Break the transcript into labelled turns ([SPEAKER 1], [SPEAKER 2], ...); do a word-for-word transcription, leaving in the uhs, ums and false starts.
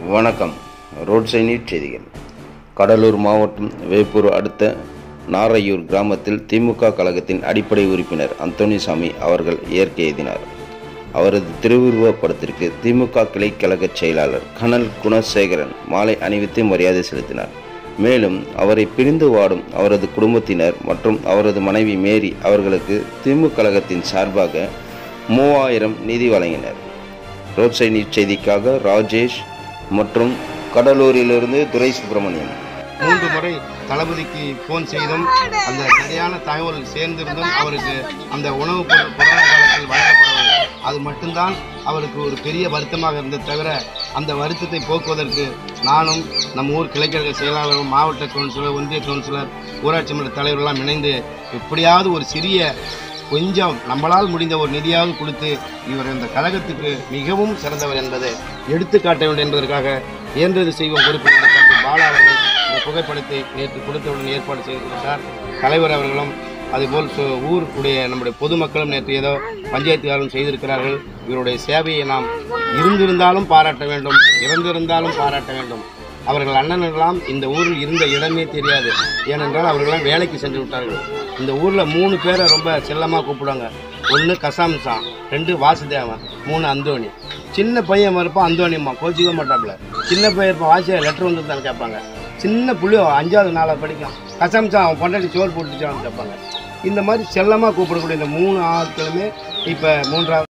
[SPEAKER 1] வணக்கம். Road side செய்திகள். கடலூர் மாவட்டம் வேப்பூர் அடுத்த நாரையூர் கிராமத்தில் திமுக கழகத்தின் அடிப்படை உறுப்பினர் அந்தோணிசாமி அவர்கள் இயற்கை எய்தினார். அவரது திருவுருவ படத்திற்கு திமுக கிளை கழக செயலாளர் கனல் குணசேகரன் மாலை அணிவித்து மரியாதை செலுத்தினார். மேலும் அவரை பிரிந்து வாடும் அவரது குடும்பத்தினர் மற்றும் அவரது மனைவி மேரி அவர்களுக்கு திமுக கழகத்தின் சார்பாக மூவாயிரம் நிதி வழங்கினர். ரோட் சைட் செய்திக்காக ராஜேஷ் மற்றும் கடலூரிலிருந்து துரை சுப்பிரமணியம்.
[SPEAKER 2] மூன்று முறை தளபதிக்கு போன் செய்தும் அந்த சரியான தகவல் சேர்ந்திருந்தும் அவருக்கு அந்த உணவுப் பொருள் கொரோனா காலத்தில் வழங்கப்படவில்லை. அது மட்டும்தான் அவருக்கு ஒரு பெரிய வருத்தமாக இருந்தது. தவிர அந்த வருத்தத்தை போக்குவதற்கு நானும் நம் ஊர் கிளைக்கழக செயலாளரும் மாவட்ட கவுன்சிலர், ஒன்றிய கவுன்சிலர், ஊராட்சி மன்ற தலைவர்களெல்லாம் இணைந்து எப்படியாவது ஒரு சிறிய கொஞ்சம் நம்மளால் முடிந்த ஒரு நிதியாவது கொடுத்து இவர் இந்த கழகத்துக்கு மிகவும் சிறந்தவர் என்பதை எடுத்து காட்ட வேண்டும் என்பதற்காக இயன்றது செய்வோம் பொறுப்பில் தம்பி பாலா அவர்கள் இந்த புகைப்படத்தை நேற்று கொடுத்தவுடன் ஏற்பாடு செய்திருக்கிறார். தலைவர் அவர்களும் அதுபோல் ஊருடைய நம்முடைய பொதுமக்களும் நேற்று ஏதோ பஞ்சாயத்துக்காரரும் செய்திருக்கிறார்கள். இவருடைய சேவையை நாம் இருந்திருந்தாலும் பாராட்ட வேண்டும், இறந்திருந்தாலும் பாராட்ட வேண்டும். அவர்கள் அண்ணனெல்லாம் இந்த ஊரில் இருந்த இடமே தெரியாது. ஏனென்றால் அவர்களெல்லாம் வேலைக்கு சென்று விட்டார்கள். இந்த ஊரில் மூணு பேரை ரொம்ப செல்லமாக கூப்பிடுவாங்க. ஒன்று கசாம்சா, ரெண்டு வாசுதேவன், மூணு அந்தோணி. சின்ன பையன் இருப்பான் அந்தோணிம்மா, கோச்சிக்க மாட்டாப்புல. சின்ன பையன் இருப்பான், வாசியா லெட்டர் வந்து தான் கேட்பாங்க. சின்ன புள்ளி அஞ்சாவது நாளாக படிக்கும், கசாம்சா அவன் பொண்டாட்டி சோறு போட்டுச்சான்னு கேட்பாங்க. இந்த மாதிரி செல்லமாக கூப்பிடக்கூடிய இந்த மூணு ஆட்களுமே இப்போ மூன்றாவது